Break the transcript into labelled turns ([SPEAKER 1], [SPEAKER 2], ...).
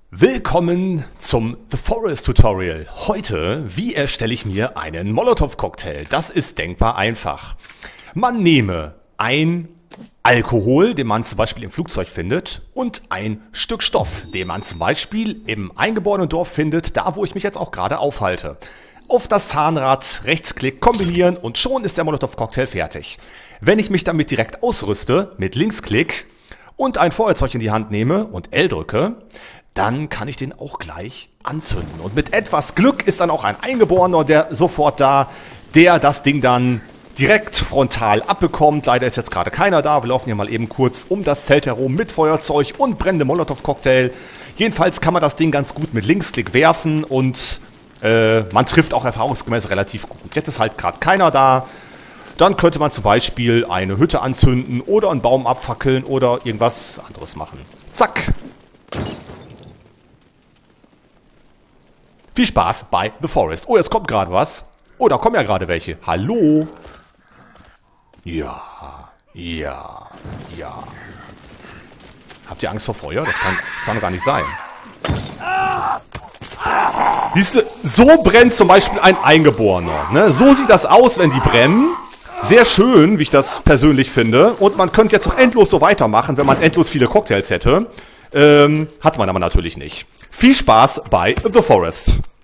[SPEAKER 1] Willkommen zum The Forest Tutorial. Heute, wie erstelle ich mir einen Molotow-Cocktail? Das ist denkbar einfach. Man nehme ein Alkohol, den man zum Beispiel im Flugzeug findet, und ein Stück Stoff, den man zum Beispiel im eingeborenen Dorf findet, da wo ich mich jetzt auch gerade aufhalte. Auf das Zahnrad, Rechtsklick, kombinieren und schon ist der Molotow-Cocktail fertig. Wenn ich mich damit direkt ausrüste, mit Linksklick und ein Feuerzeug in die Hand nehme und L drücke, dann kann ich den auch gleich anzünden. Und mit etwas Glück ist dann auch ein Eingeborener, der sofort da, der das Ding dann direkt frontal abbekommt. Leider ist jetzt gerade keiner da. Wir laufen hier mal eben kurz um das Zelt herum mit Feuerzeug und brennendem Molotow-Cocktail. Jedenfalls kann man das Ding ganz gut mit Linksklick werfen und man trifft auch erfahrungsgemäß relativ gut. Jetzt ist halt gerade keiner da. Dann könnte man zum Beispiel eine Hütte anzünden oder einen Baum abfackeln oder irgendwas anderes machen. Zack! Viel Spaß bei The Forest. Oh, jetzt kommt gerade was. Oh, da kommen ja gerade welche. Hallo? Ja. Habt ihr Angst vor Feuer? Das kann doch gar nicht sein. Siehst du, so brennt zum Beispiel ein Eingeborener. Ne? So sieht das aus, wenn die brennen. Sehr schön, wie ich das persönlich finde. Und man könnte jetzt auch endlos so weitermachen, wenn man endlos viele Cocktails hätte. Hat man aber natürlich nicht. Viel Spaß bei The Forest.